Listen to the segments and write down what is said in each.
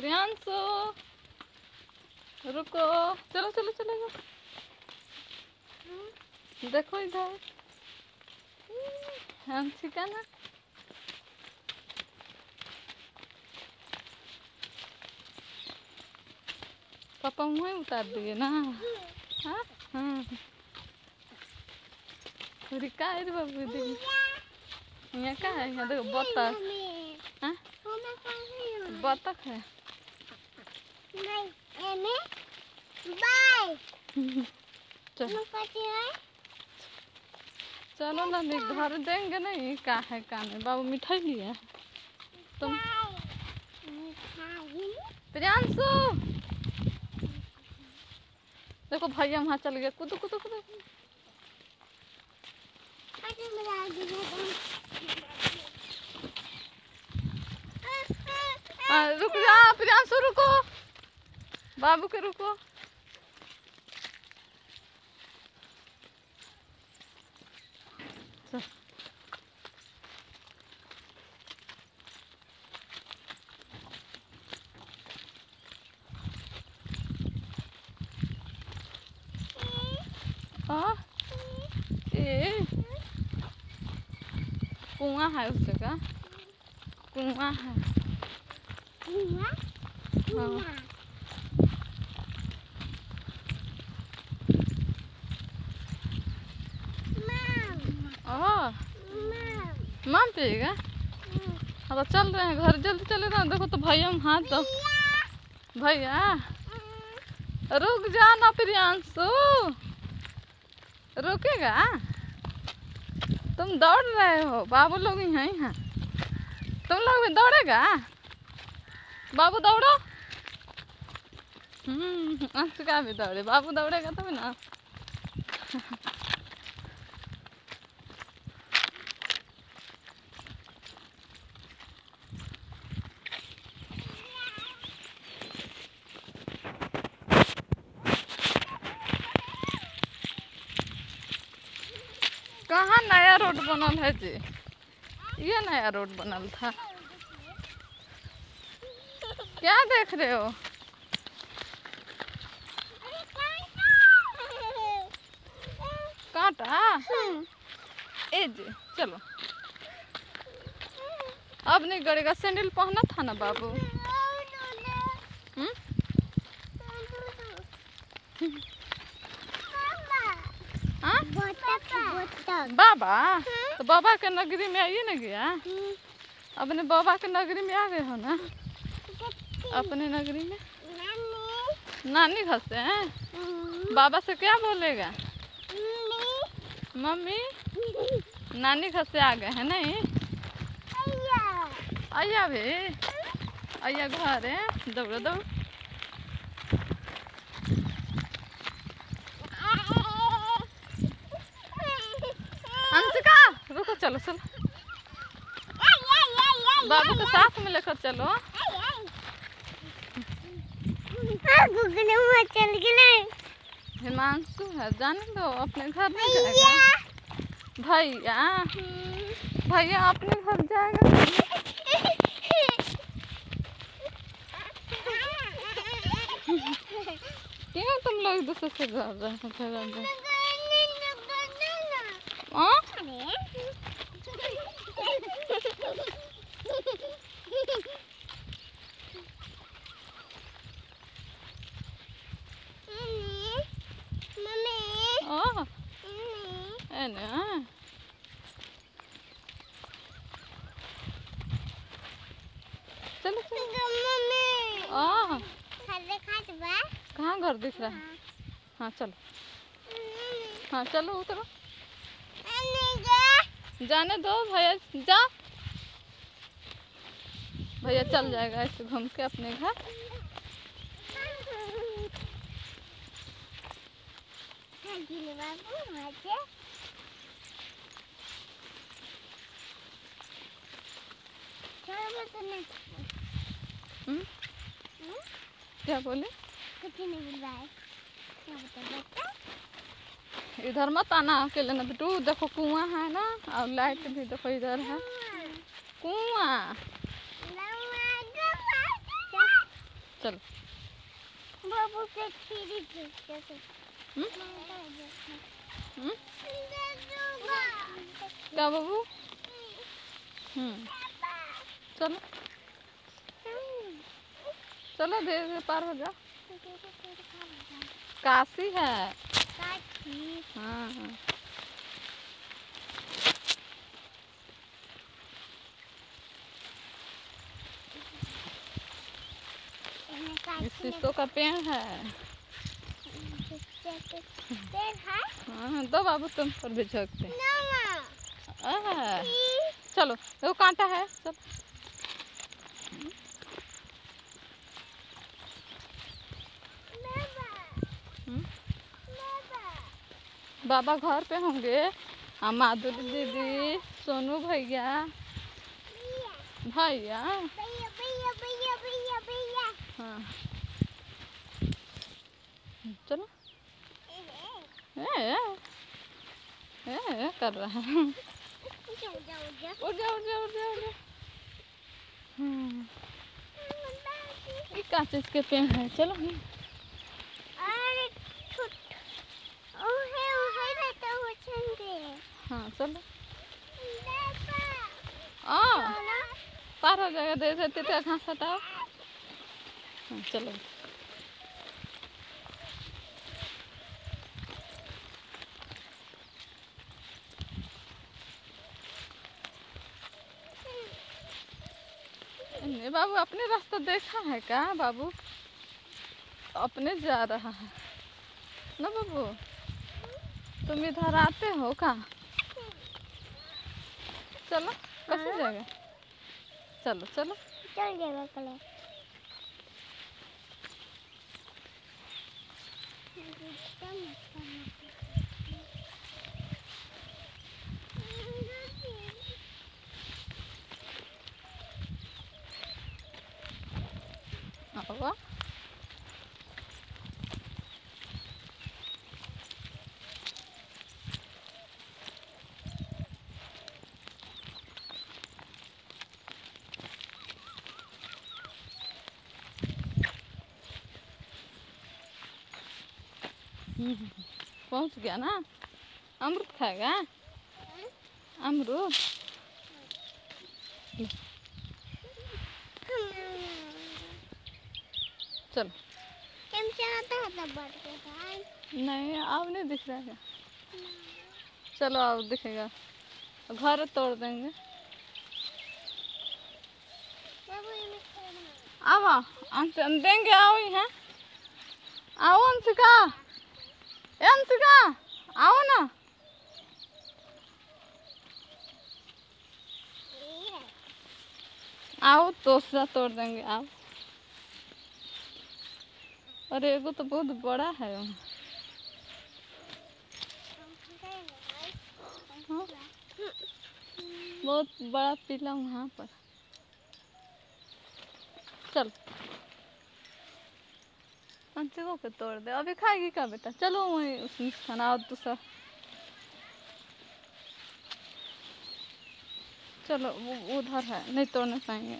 प्रियांशु रुको, चलो चलो चलो, देखो इधर हम छिका ना। पापा मुँह उतार दिए ना। हाँ हाँ का है रे बाबू दीदी, यहाँ का है? यहाँ देखो बतख। हाँ बतख है। चलो ना, घर देंगे नहीं। का है कान में बाबू मिठाई लिए तुम। प्रियांशु देखो भैया वहाँ चल गया, कूदो कूदो कूदो। रुक जा प्रियांशु, रुको बाबू के रुको। कुआं है उस जगह, कुआं है। हाँ माम पिएगा। हाँ तो चल रहे हैं घर, जल्दी चले ना। देखो तो भैया हाथ दो। भैया रुक जाना प्रियांशु, रुकेगा? तुम दौड़ रहे हो, बाबू लोग यहीं हैं। तुम लोग भी दौड़ेगा? बाबू दौड़ो। अंशिका भी दौड़े, बाबू दौड़ेगा तभी ना। कहाँ नया रोड बनल है जी? ये नया रोड बनल था। क्या देख रहे हो? कांटा? ए जी चलो, अब नहीं गड़ेगा। सैंडल पहना था ना बाबू। बाबा तो बाबा के नगरी में आइए ना गया। अपने बाबा के नगरी में आ गए हो ना। अपने नगरी में नानी घर से हैं। बाबा से क्या बोलेगा? मम्मी नानी घर से आ गए हैं। नहीं आया भी आया घर है। दौड़ो दौड़। अंशिका रुको, चलो चलो बाबू के साथ में लेकर चलो। चल गए। हिमांशु है, जाने दो, अपने घर नहीं जाएगा। भैया भैया अपने घर जाएगा। क्यों तुम लोग दूसरे से घर रहे? चलो कहाँ घर दिख रहा है? हाँ चलो, हाँ चलो उतरो। जाने दो भैया, जा भैया चल जाएगा ऐसे घूम के अपने घर। क्या बोले? कुछ नहीं बोल। इधर मत आना अकेले ना बेटू। देखो कुआं है ना, और लाइट भी देखो इधर है। कुआं चल। बाबू के खीरी कैसे? क्या बाबू? चलो चलो, धीरे धीरे पार हो जा। काशी है। हाँ हाँ। शीशो का पेड़ है। हाँ, दो बाबू तुम पर भी झोंकते। चलो, वो कांटा है। चल। बाबा घर पे होंगे। हम माधुरी दीदी, सोनू भैया, भैया। हाँ चलो। कर रहा है। उड़ जा उड़ जा उड़ जा। ये क्या चीज के पेड़ है? चलो। हाँ चलो। पार हो जाएगा। धीरे धीरे घास हटाओ। हाँ चलो। नहीं बाबू, अपने रास्ता देखा है क्या बाबू? अपने जा रहा है ना बाबू? तुम इधर आते हो क्या? चलो, कैसे जाएगा? चलो चलो। चल जाएगा कलर। आओ। पहुंच गया ना? अमरूद खाएगा? अमरूद। चलो। नहीं, अब नहीं दिख रहा है। चलो अब दिखेगा। घर तोड़ देंगे। आओ देंगे। आओ यहाँ। आओ अंशिका। अंशिका आओ ना। आओ, दूसरा तोड़ देंगे। आओ। अरे एगो तो बहुत बड़ा है। हाँ? बहुत बड़ा पीला वहाँ पर। चल, अंशिका को तोड़ दे। अभी खाएगी क्या बेटा? चलो वहीं उसमें खाना। और दूसरा चलो, वो उधर है, नहीं तोड़ने पाएंगे।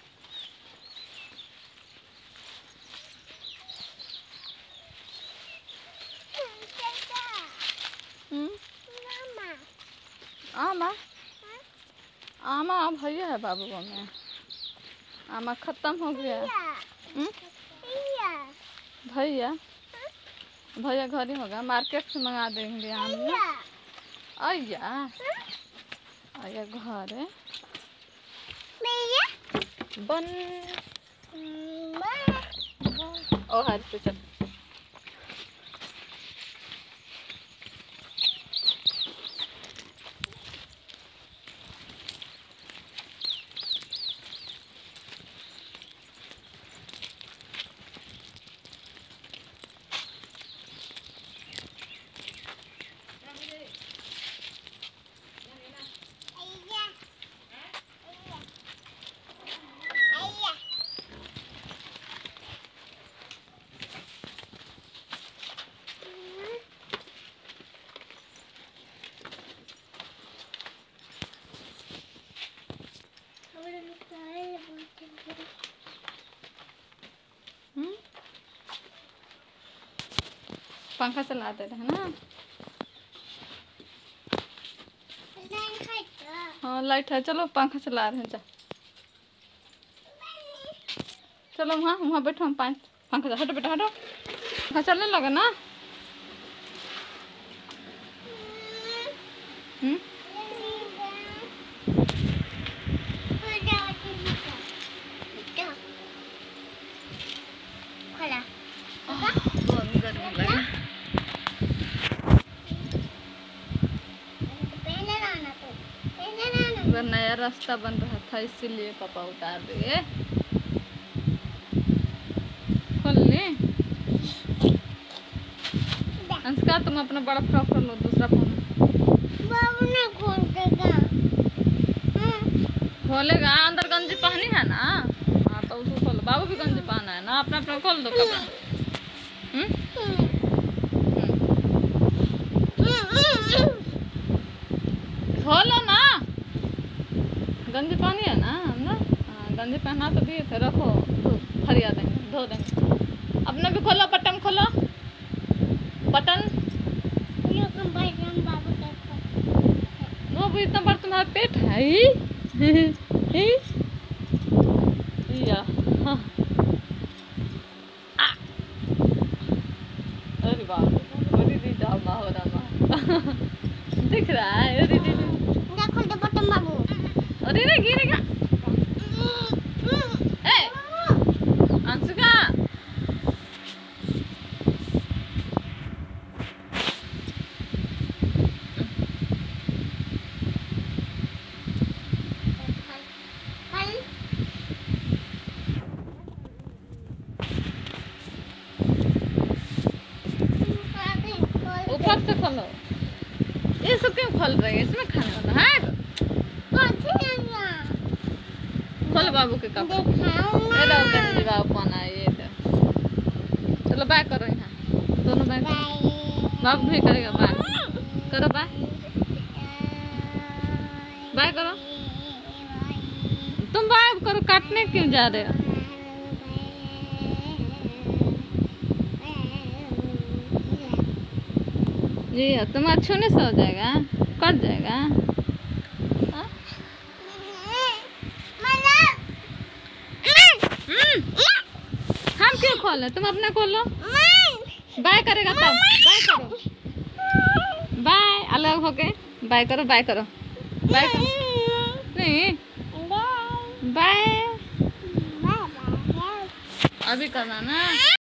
आमा आमा भैया है बाबू में। आमा खत्म हो गया। भैया भैया घर ही होगा। मार्केट से मंगा देंगे आम ना। अय्या अय्या घर है बन। ओ हर से चल। पंखा चलाते रहे ना। हाँ लाइट है, चलो पंखा चला रहे हैं। चलो वहाँ वहाँ बैठो, हम पंखा हटो बेटा हटो, पंखा चलने लगा ना। नया रास्ता बन रहा था इसीलिए पापा उतार दिए। खोल ली अंशिका, तुम अपना बड़ा फ्रॉक कर लो दूसरा फोन। बाबू ना खोल देगा। खोलेगा, अंदर गंजी पहनी है ना। हाँ तो उसको खोलो, बाबू भी गंजी पहना है ना, अपना अपना खोल दो कपड़ा। खोलो ना, गंजी पानी है ना ना। हाँ गंजी पहना तो दिए थे, रखो फरिया देंगे, धो देंगे। अपना भी खोलो, बटन खोलो, बटन। बाबू इतना बड़ा तुम्हारा पेट है ही? या हाँ। अरे बाप रे, दीदी जाओ माँ हो रहा दिख रहा है दीदी। खोल दे बटन बाबू। अरे रे गिरेगा। ए अंशिका, ऊपर से खोलो। ये सब क्यों खोल रही है, इसमें खाने वाला है। खोलो बाबू के कपड़े। ये लो गंजी बाबू कौन है ये तो। चलो बाय करो, यहाँ दोनों बाय करो। बाबू भी करेगा बाय, करो बाय, बाय करो। तुम बाय करो, काटने क्यों जा रहे हो। जी तुम्हारा छूने से हो जाएगा, कट जाएगा। हम क्यों खोले, तुम अपना खोलो। बाय करेगा तब, बाय करो, बाय अलग होके बाय करो, बाय करो, बाय करो। नहीं बाय अभी करना ना।